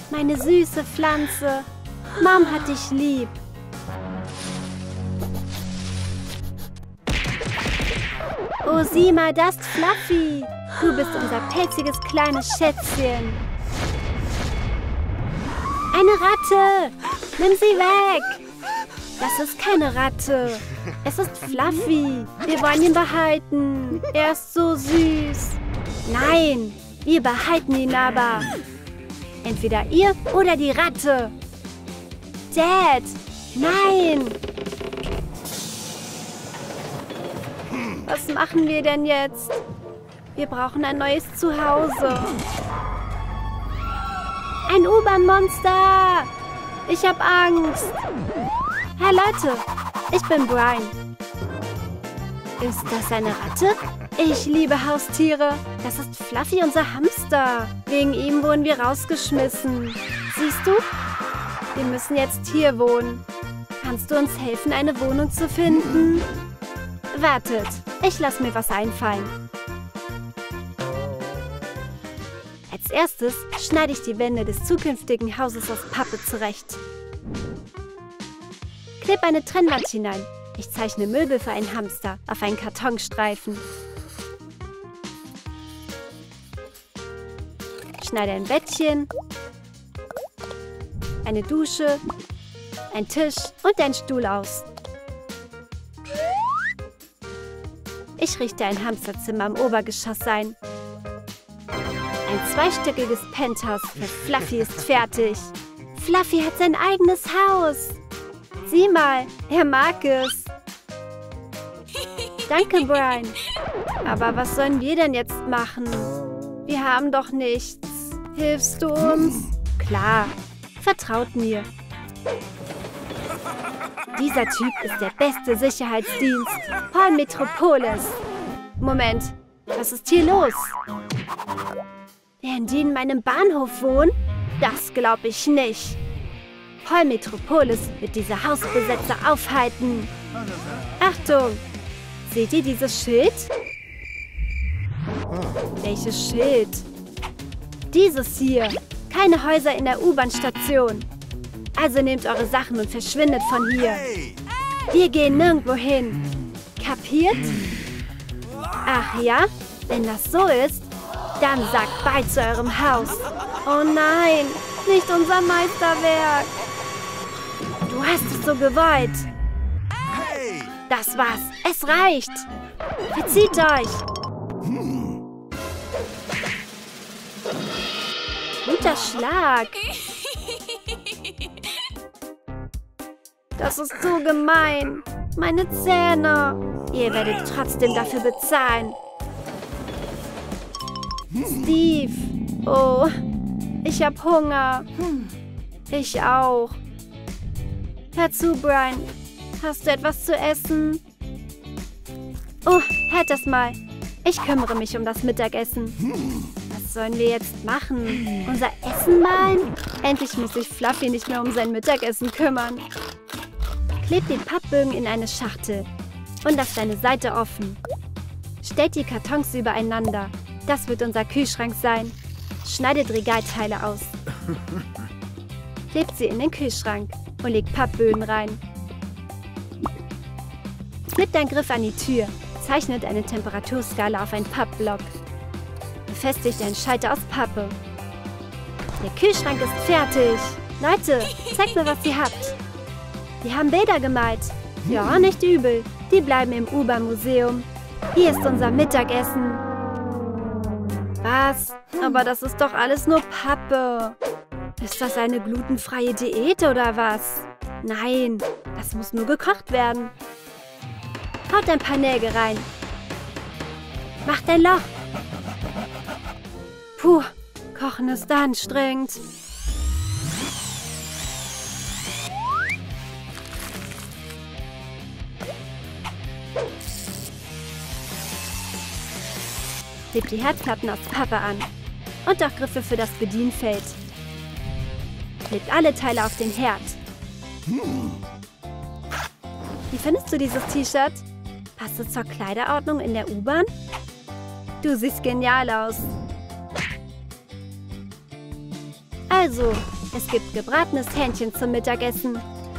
Meine süße Pflanze. Mom hat dich lieb. Oh, sieh mal, das ist Fluffy. Du bist unser pelziges kleines Schätzchen. Eine Ratte. Nimm sie weg. Das ist keine Ratte. Es ist Fluffy. Wir wollen ihn behalten. Er ist so süß. Nein, wir behalten ihn aber. Entweder ihr oder die Ratte. Dad, nein. Was machen wir denn jetzt? Wir brauchen ein neues Zuhause. Ein U-Bahn-Monster. Ich habe Angst. Hey Leute, ich bin Brian. Ist das eine Ratte? Ich liebe Haustiere. Das ist Fluffy, unser Hamster. Wegen ihm wurden wir rausgeschmissen. Siehst du? Wir müssen jetzt hier wohnen. Kannst du uns helfen, eine Wohnung zu finden? Wartet, ich lasse mir was einfallen. Als erstes schneide ich die Wände des zukünftigen Hauses aus Pappe zurecht. Kleb eine Trennwand hinein. Ich zeichne Möbel für einen Hamster auf einen Kartonstreifen. Schneide ein Bettchen, eine Dusche, ein Tisch und einen Stuhl aus. Ich richte ein Hamsterzimmer im Obergeschoss ein. Ein zweistöckiges Penthouse für Fluffy ist fertig. Fluffy hat sein eigenes Haus. Sieh mal, er mag es. Danke, Brian. Aber was sollen wir denn jetzt machen? Wir haben doch nichts. Hilfst du uns? Klar, vertraut mir. Dieser Typ ist der beste Sicherheitsdienst. Paul Metropolis. Moment, was ist hier los? Werden die in meinem Bahnhof wohnen? Das glaube ich nicht. Paul Metropolis wird diese Hausbesetzer aufhalten. Achtung! Seht ihr dieses Schild? Welches Schild? Dieses hier. Keine Häuser in der U-Bahn-Station. Also nehmt eure Sachen und verschwindet von hier. Wir gehen nirgendwo hin. Kapiert? Ach ja? Wenn das so ist, dann sagt bye zu eurem Haus. Oh nein, nicht unser Meisterwerk. Du hast es so gewollt. Das war's. Es reicht. Verzieht euch. Guter Schlag. Das ist so gemein. Meine Zähne. Ihr werdet trotzdem dafür bezahlen. Steve. Oh, ich hab Hunger. Ich auch. Hör zu, Brian. Hast du etwas zu essen? Oh, halt das mal. Ich kümmere mich um das Mittagessen. Was sollen wir jetzt machen? Unser Essen malen? Endlich muss sich Fluffy nicht mehr um sein Mittagessen kümmern. Klebt die Pappbögen in eine Schachtel und lasst eine Seite offen. Stellt die Kartons übereinander. Das wird unser Kühlschrank sein. Schneidet Regalteile aus. Klebt sie in den Kühlschrank und legt Pappböden rein. Klebt einen Griff an die Tür. Zeichnet eine Temperaturskala auf einen Pappblock. Befestigt einen Schalter aus Pappe. Der Kühlschrank ist fertig. Leute, zeigt mir, was ihr habt. Wir haben Bilder gemalt. Ja, nicht übel. Die bleiben im U-Bahn-Museum. Hier ist unser Mittagessen. Was? Aber das ist doch alles nur Pappe. Ist das eine glutenfreie Diät oder was? Nein, das muss nur gekocht werden. Haut ein paar Nägel rein. Macht ein Loch. Puh, Kochen ist anstrengend. Klebt die Herdplatten aus Pappe an. Und auch Griffe für das Bedienfeld. Klebt alle Teile auf den Herd. Wie findest du dieses T-Shirt? Passt es zur Kleiderordnung in der U-Bahn? Du siehst genial aus. Also, Es gibt gebratenes Hähnchen zum Mittagessen.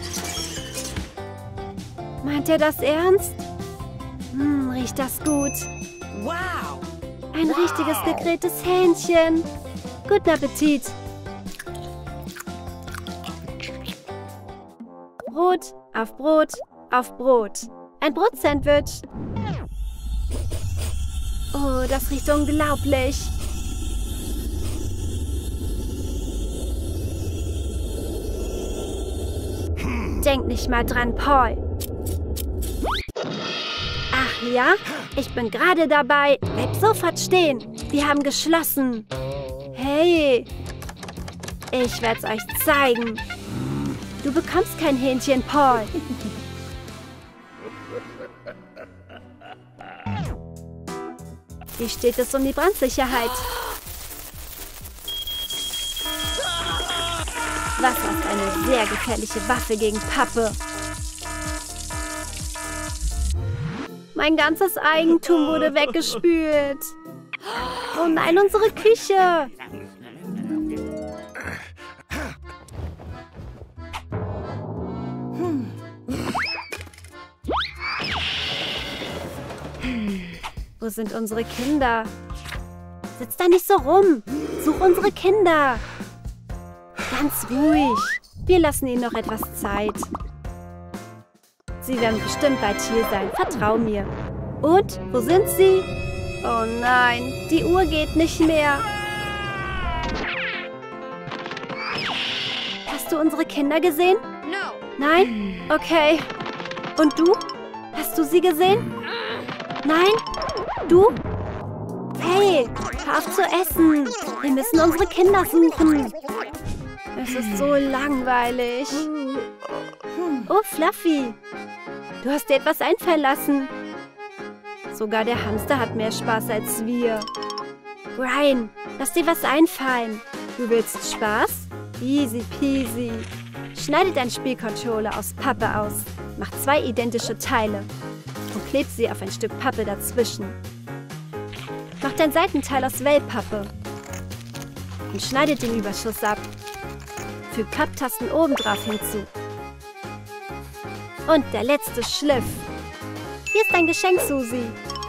Meint er das ernst? Riecht das gut. Wow! Ein richtiges gegrilltes Hähnchen. Guten Appetit. Brot, auf Brot, auf Brot. Ein Brotsandwich. Oh, das riecht unglaublich. Denk nicht mal dran, Paul. Ach ja? Ich bin gerade dabei. Bleib sofort stehen. Wir haben geschlossen. Hey. Ich werde es euch zeigen. Du bekommst kein Hähnchen, Paul. Wie steht es um die Brandsicherheit? Wasser ist eine sehr gefährliche Waffe gegen Pappe. Mein ganzes Eigentum wurde weggespült. Oh nein, unsere Küche. Wo sind unsere Kinder? Sitz da nicht so rum. Such unsere Kinder. Ganz ruhig. Wir lassen ihnen noch etwas Zeit. Sie werden bestimmt bald hier sein. Vertrau mir. Und? Wo sind sie? Oh nein, die Uhr geht nicht mehr. Hast du unsere Kinder gesehen? Nein? Okay. Und du? Hast du sie gesehen? Nein? Du? Hey, hör auf zu essen. Wir müssen unsere Kinder suchen. Es ist so langweilig. Oh, Fluffy. Du hast dir etwas einfallen lassen. Sogar der Hamster hat mehr Spaß als wir. Brian, lass dir was einfallen. Du willst Spaß? Easy peasy. Schneide deinen Spielcontroller aus Pappe aus. Mach 2 identische Teile. Und kleb sie auf ein Stück Pappe dazwischen. Mach dein Seitenteil aus Wellpappe. Und schneide den Überschuss ab. Füg Papptasten oben drauf hinzu. Und der letzte Schliff. Hier ist dein Geschenk, Susi.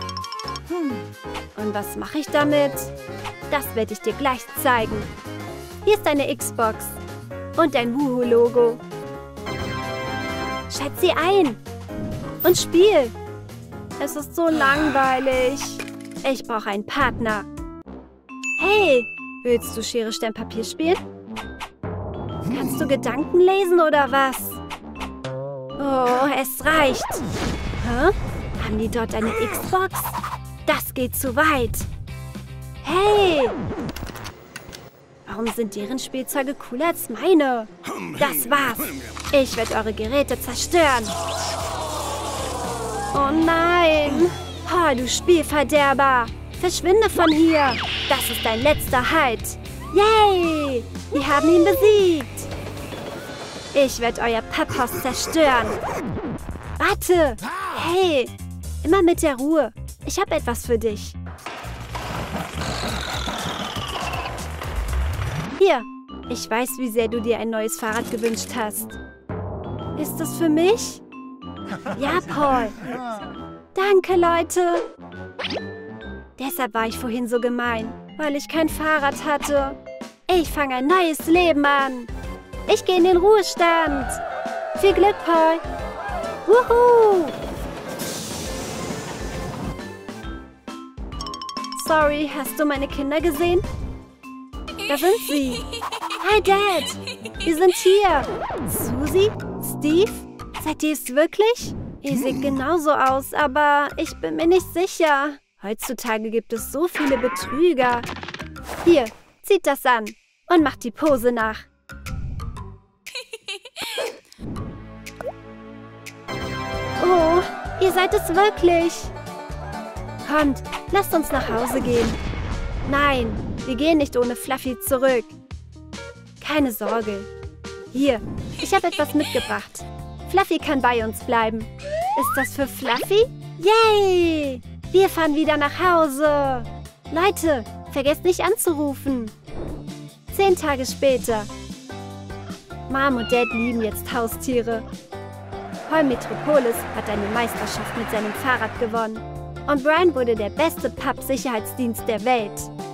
Und was mache ich damit? Das werde ich dir gleich zeigen. Hier ist deine Xbox. Und dein Wuhu-Logo. Schalt sie ein. Und spiel. Es ist so langweilig. Ich brauche einen Partner. Hey, willst du Schere, Stein, Papier spielen? Kannst du Gedanken lesen oder was? Oh, es reicht. Hä? Haben die dort eine Xbox? Das geht zu weit. Hey! Warum sind deren Spielzeuge cooler als meine? Das war's. Ich werde eure Geräte zerstören. Oh nein! Oh, du Spielverderber! Verschwinde von hier! Das ist dein letzter Halt! Yay! Wir haben ihn besiegt! Ich werde euer Papphaus zerstören! Warte! Hey! Immer mit der Ruhe! Ich habe etwas für dich! Hier! Ich weiß, wie sehr du dir ein neues Fahrrad gewünscht hast. Ist es für mich? Ja, Paul! Danke, Leute! Deshalb war ich vorhin so gemein, weil ich kein Fahrrad hatte. Ich fange ein neues Leben an. Ich gehe in den Ruhestand. Viel Glück, Paul. Wuhu! Sorry, hast du meine Kinder gesehen? Da sind sie. Hi, Dad. Wir sind hier. Susi? Steve? Seid ihr es wirklich? Ihr seht genauso aus, aber ich bin mir nicht sicher. Heutzutage gibt es so viele Betrüger. Hier, zieht das an und macht die Pose nach. Oh, ihr seid es wirklich. Kommt, lasst uns nach Hause gehen. Nein, wir gehen nicht ohne Fluffy zurück. Keine Sorge. Hier, ich habe etwas mitgebracht. Fluffy kann bei uns bleiben. Ist das für Fluffy? Yay! Wir fahren wieder nach Hause. Leute, vergesst nicht anzurufen. 10 Tage später. Mom und Dad lieben jetzt Haustiere. Paul Metropolis hat eine Meisterschaft mit seinem Fahrrad gewonnen. Und Brian wurde der beste Pup-Sicherheitsdienst der Welt.